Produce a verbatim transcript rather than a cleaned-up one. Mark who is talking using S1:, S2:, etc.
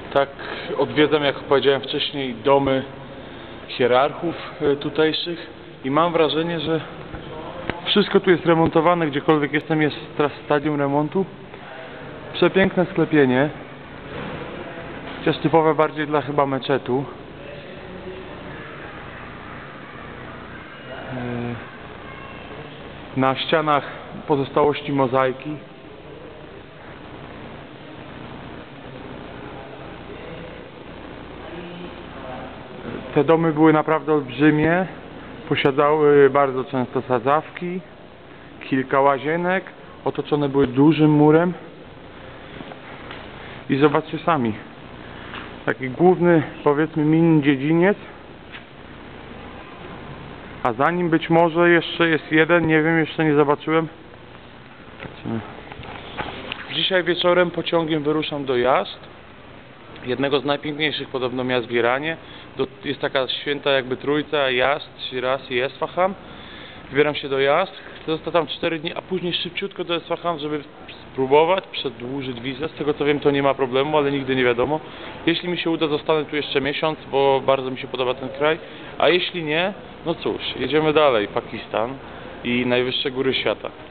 S1: Tak odwiedzam, jak powiedziałem wcześniej, domy hierarchów tutejszych i mam wrażenie, że wszystko tu jest remontowane, gdziekolwiek jestem, jest teraz stadium remontu. Przepiękne sklepienie, chociaż typowe bardziej dla chyba meczetu. Na ścianach pozostałości mozaiki. Te domy były naprawdę olbrzymie, posiadały bardzo często sadzawki, kilka łazienek, otoczone były dużym murem. I zobaczcie sami, taki główny, powiedzmy, mini dziedziniec, a za nim być może jeszcze jest jeden, nie wiem, jeszcze nie zobaczyłem. Dzisiaj wieczorem pociągiem wyruszam do Jasd, jednego z najpiękniejszych podobno miast w Iranie. Jest taka święta jakby trójca, Jasd, Shiraz i Esfahan. Wybieram się do Jasd, chcę zostać tam cztery dni, a później szybciutko do Esfahan, żeby spróbować przedłużyć wizę. Z tego co wiem, to nie ma problemu, ale nigdy nie wiadomo. Jeśli mi się uda, zostanę tu jeszcze miesiąc, bo bardzo mi się podoba ten kraj. A jeśli nie, no cóż, jedziemy dalej. Pakistan i najwyższe góry świata.